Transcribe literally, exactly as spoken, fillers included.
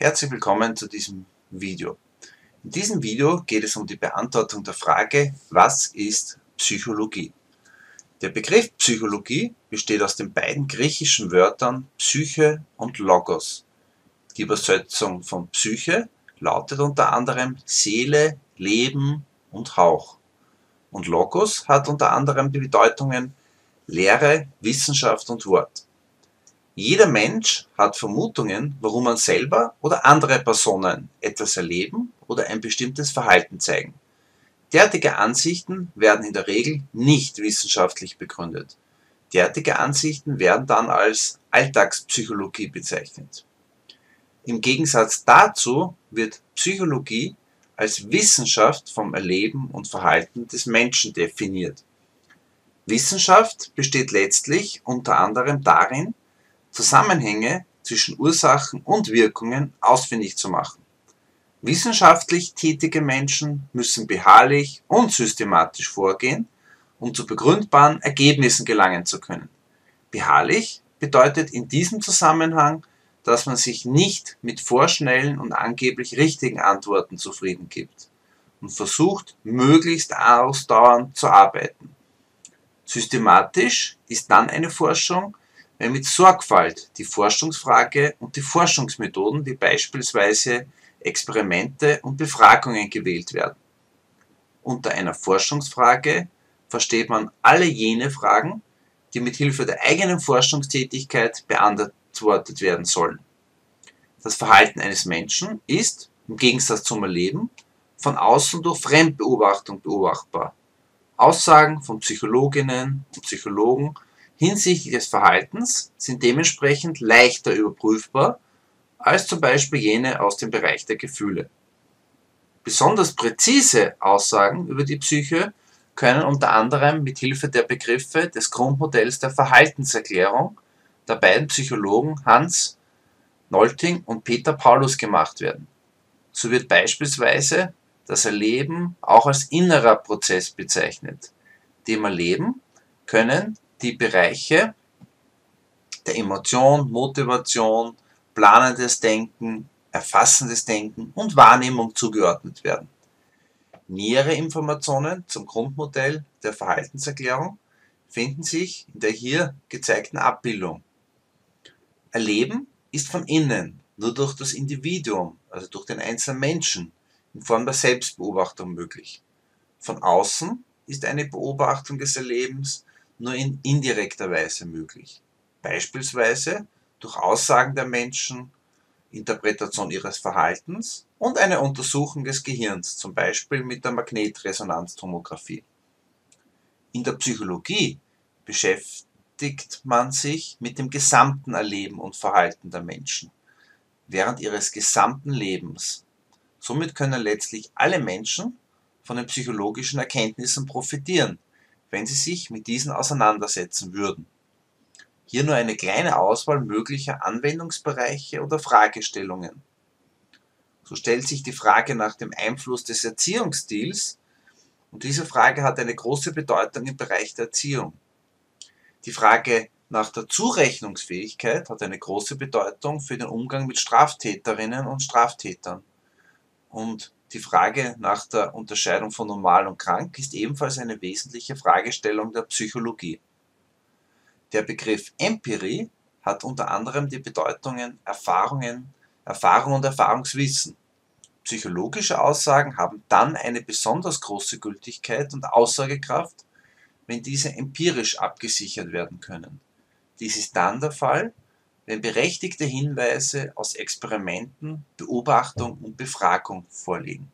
Herzlich willkommen zu diesem Video. In diesem Video geht es um die Beantwortung der Frage, was ist Psychologie? Der Begriff Psychologie besteht aus den beiden griechischen Wörtern Psyche und Logos. Die Übersetzung von Psyche lautet unter anderem Seele, Leben und Hauch. Und Logos hat unter anderem die Bedeutungen Lehre, Wissenschaft und Wort. Jeder Mensch hat Vermutungen, warum man selber oder andere Personen etwas erleben oder ein bestimmtes Verhalten zeigen. Derartige Ansichten werden in der Regel nicht wissenschaftlich begründet. Derartige Ansichten werden dann als Alltagspsychologie bezeichnet. Im Gegensatz dazu wird Psychologie als Wissenschaft vom Erleben und Verhalten des Menschen definiert. Wissenschaft besteht letztlich unter anderem darin, Zusammenhänge zwischen Ursachen und Wirkungen ausfindig zu machen. Wissenschaftlich tätige Menschen müssen beharrlich und systematisch vorgehen, um zu begründbaren Ergebnissen gelangen zu können. Beharrlich bedeutet in diesem Zusammenhang, dass man sich nicht mit vorschnellen und angeblich richtigen Antworten zufrieden gibt und versucht, möglichst ausdauernd zu arbeiten. Systematisch ist dann eine Forschung, wenn mit Sorgfalt die Forschungsfrage und die Forschungsmethoden wie beispielsweise Experimente und Befragungen gewählt werden. Unter einer Forschungsfrage versteht man alle jene Fragen, die mit Hilfe der eigenen Forschungstätigkeit beantwortet werden sollen. Das Verhalten eines Menschen ist, im Gegensatz zum Erleben, von außen durch Fremdbeobachtung beobachtbar. Aussagen von Psychologinnen und Psychologen hinsichtlich des Verhaltens sind dementsprechend leichter überprüfbar als zum Beispiel jene aus dem Bereich der Gefühle. Besonders präzise Aussagen über die Psyche können unter anderem mit Hilfe der Begriffe des Grundmodells der Verhaltenserklärung der beiden Psychologen Hans Nolting und Peter Paulus gemacht werden. So wird beispielsweise das Erleben auch als innerer Prozess bezeichnet. Dem Erleben können die Bereiche der Emotion, Motivation, planendes Denken, erfassendes Denken und Wahrnehmung zugeordnet werden. Nähere Informationen zum Grundmodell der Verhaltenserklärung finden sich in der hier gezeigten Abbildung. Erleben ist von innen, nur durch das Individuum, also durch den einzelnen Menschen, in Form der Selbstbeobachtung möglich. Von außen ist eine Beobachtung des Erlebens nur in indirekter Weise möglich. Beispielsweise durch Aussagen der Menschen, Interpretation ihres Verhaltens und eine Untersuchung des Gehirns, zum Beispiel mit der Magnetresonanztomographie. In der Psychologie beschäftigt man sich mit dem gesamten Erleben und Verhalten der Menschen während ihres gesamten Lebens. Somit können letztlich alle Menschen von den psychologischen Erkenntnissen profitieren, wenn sie sich mit diesen auseinandersetzen würden. Hier nur eine kleine Auswahl möglicher Anwendungsbereiche oder Fragestellungen. So stellt sich die Frage nach dem Einfluss des Erziehungsstils, und diese Frage hat eine große Bedeutung im Bereich der Erziehung. Die Frage nach der Zurechnungsfähigkeit hat eine große Bedeutung für den Umgang mit Straftäterinnen und Straftätern. Und die Frage nach der Unterscheidung von normal und krank ist ebenfalls eine wesentliche Fragestellung der Psychologie. Der Begriff Empirie hat unter anderem die Bedeutungen Erfahrungen, Erfahrung und Erfahrungswissen. Psychologische Aussagen haben dann eine besonders große Gültigkeit und Aussagekraft, wenn diese empirisch abgesichert werden können. Dies ist dann der Fall, wenn berechtigte Hinweise aus Experimenten, Beobachtung und Befragung vorliegen.